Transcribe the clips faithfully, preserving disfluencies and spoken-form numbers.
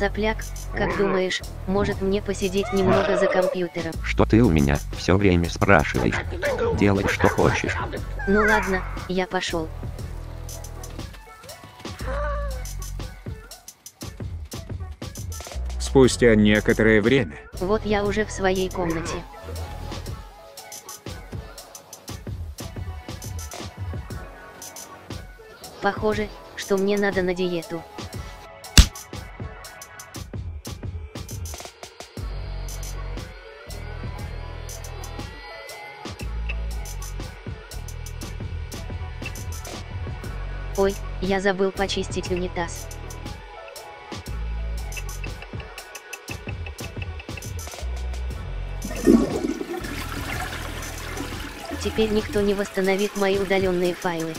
Сопляк, как думаешь, может мне посидеть немного за компьютером? Что ты у меня все время спрашиваешь? Делай, что хочешь. Ну ладно, я пошел. Спустя некоторое время. Вот я уже в своей комнате. Похоже, что мне надо на диету. Ой, я забыл почистить унитаз. Теперь никто не восстановит мои удаленные файлы.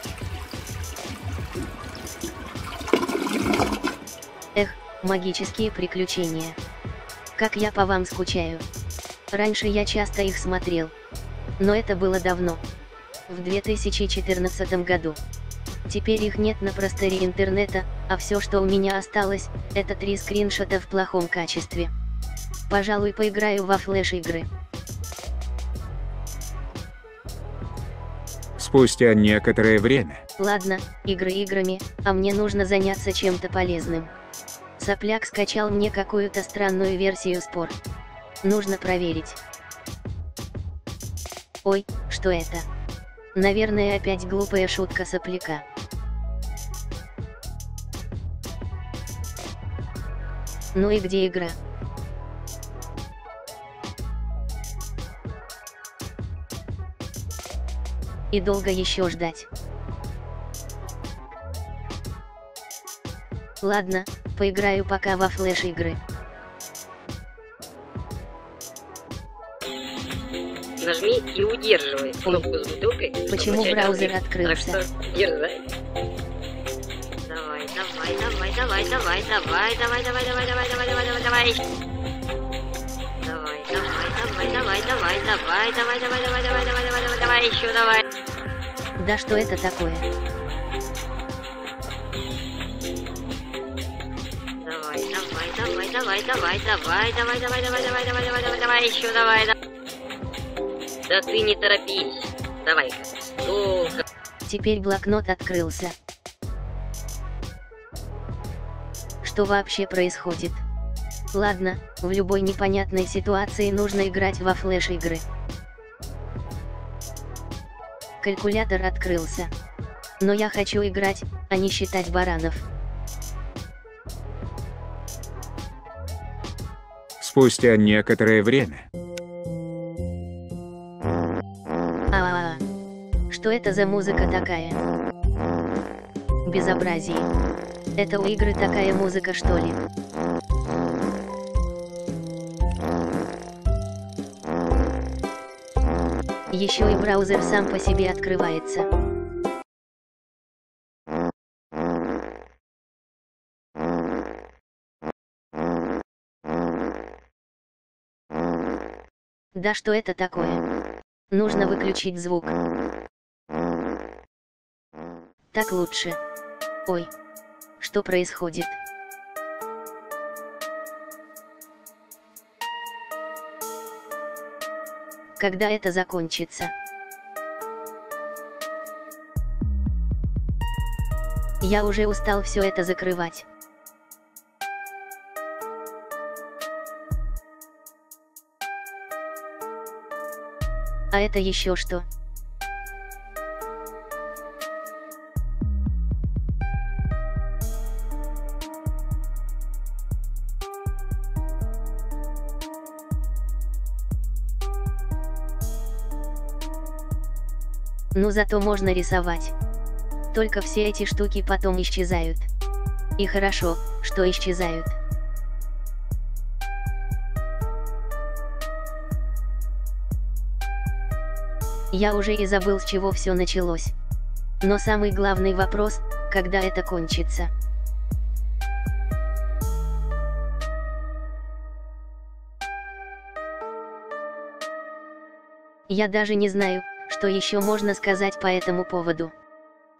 Эх, магические приключения. Как я по вам скучаю. Раньше я часто их смотрел. Но это было давно. В две тысячи четырнадцатом году. Теперь их нет на просторе интернета, а все, что у меня осталось, это три скриншота в плохом качестве. Пожалуй, поиграю во флеш-игры. Спустя некоторое время. Ладно, игры играми, а мне нужно заняться чем-то полезным. Сопляк скачал мне какую-то странную версию спор. Нужно проверить. Ой, что это? Наверное, опять глупая шутка сопляка. Ну и где игра? И долго еще ждать? Ладно, поиграю пока во флеш-игры. Нажми и удерживай кнопку с бутылкой. Почему браузер открылся? Так что держи. Давай, давай, давай, давай, давай, давай, давай, давай, давай, давай, давай, давай, давай, давай. Давай, давай, давай, давай, давай, давай, давай, давай, давай, давай, давай, давай, давай, давай, еще давай. Да что это такое? Давай, давай, давай, давай, давай, давай, давай, давай, давай, давай, давай, давай, давай, давай, еще давай. Да ты не торопись. Давай-ка. Долго. Теперь блокнот открылся. Что вообще происходит? Ладно, в любой непонятной ситуации нужно играть во флеш-игры. Калькулятор открылся. Но я хочу играть, а не считать баранов. Спустя некоторое время. А-а-а. Что это за музыка такая? Безобразие. Это у игры такая музыка, что ли? Еще и браузер сам по себе открывается. Да что это такое? Нужно выключить звук. Так лучше. Ой. Что происходит? Когда это закончится? Я уже устал все это закрывать. А это еще что? Ну зато можно рисовать. Только все эти штуки потом исчезают. И хорошо, что исчезают. Я уже и забыл, с чего все началось. Но самый главный вопрос, когда это кончится. Я даже не знаю, что еще можно сказать по этому поводу.